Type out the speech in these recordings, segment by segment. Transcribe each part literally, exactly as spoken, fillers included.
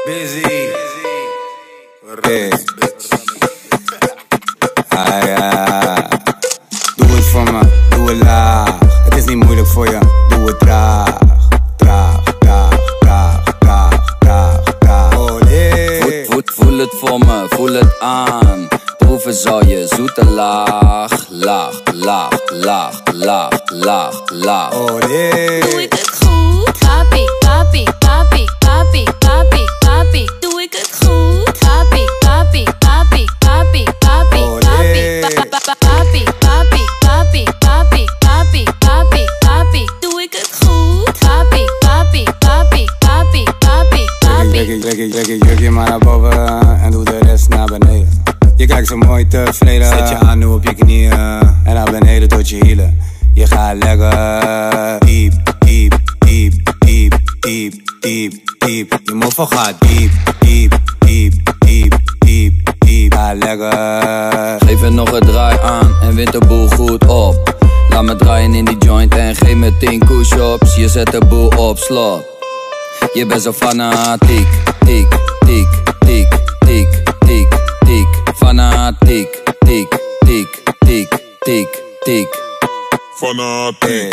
Busy. Hey. Ah ja. Doe het voor me, doe het laag. Het is niet moeilijk voor je, doe het traag. Traag, traag, traag, traag, traag, traag. Oh nee. Voet, voet, voel het voor me, voel het aan. Proeven zal je zoete laag. Laag, laag, laag, laag, laag, laag. Oh nee. Doe ik het goed? Papi, papi, papi, papi, papi, papi. Doe ik het goed? Papi, papi, papi, papi, papi, Oh, papi, nee. pa- pa- pa- papi, papi, papi, papi, papi, papi, papi. Doe ik het goed? Papi, papi, papi, papi, papi, papi. Trek je, trek je, trek je jurkje maar naar boven en doe de rest naar beneden. Je kijkt zo mooi tevreden, zet je aan nu op je knieën en naar beneden tot je hielen. Je gaat lekker diep, diep, diep, diep, diep, diep, diep. Je mofo gaat diep, diep, diep, diep, diep, diep. Ga lekker. Geef er nog een draai aan en wint de boel goed op. Laat me draaien in die joint en geef me tien push-ups. Je zet de boel op slot. Je bent zo fanatiek, tiek, tiek, tiek, tiek, tiek, tiek. Fanatiek, tiek, tiek, tiek, tiek, tiek. Fanatiek,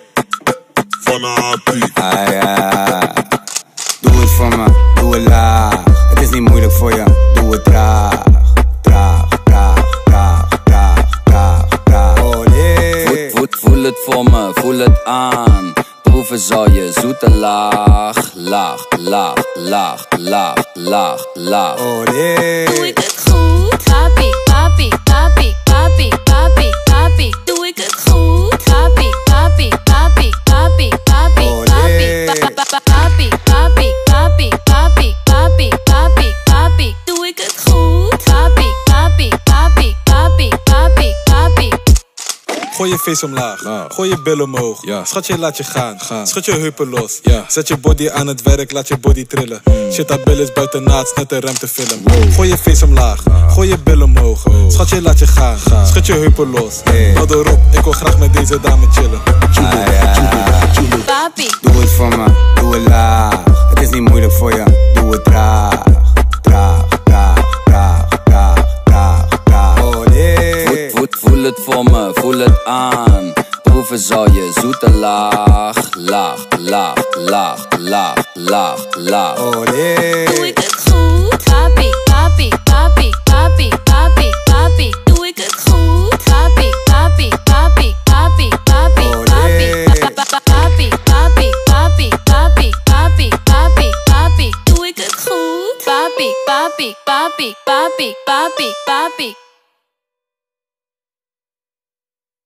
fanatiek. Ah ja. Doe het voor me, doe het laag. Het is niet moeilijk voor je, doe het traag. Traag, traag, traag, traag, traag, traag. Oh nee. Voet, voet, voel het voor me, voel het aan. Proeven zal je zoete laag. Laag, laag, laag, laag, laag, laag. Oh nee. Doe ik het goed? Papi, papi, papi, papi, papi, papi. Doe ik het goed? Papi, papi, papi, papi, papi, Oh, papi, nee. pa- pa- pa- papi, papi, papi, papi, papi, papi, papi. Doe ik het goed? Papi, papi, papi, papi, papi, papi. Gooi je face omlaag, Nou. gooi je billen omhoog. Ja. Schatje, laat je gaan. Gaan. Schud je heupen los. Ja. Zet je body aan het werk, laat je body trillen. Shit, dat bil is buiten naad, net een ruimtefilm. Gooi je face omlaag, gooi je billen omhoog. Schatje, laat je gaan. Gaan. Schud je heupen los. Hey. Hou erop, ik wil graag met deze dame chillen. Ah ja. Papi, Doe het voor me, doe het laag. Het is niet moeilijk voor je, doe het traag. Traag, traag, traag, traag, traag, traag. Oh nee. Voet, voet, voel het voor me, voel het aan. Proeven zal je zoete laag. Laag, laag, laag, laag, laag, laag. Oh nee. doe ik het goed? Papi, papi, papi, papi, papi, papi. Doe ik het goed? Papi, papi, papi, papi, papi, Oh, papi, nee. pa- pa- pa- papi, papi, papi, papi, papi, papi, papi. Doe ik het goed? Papi, papi, papi, papi, papi, papi.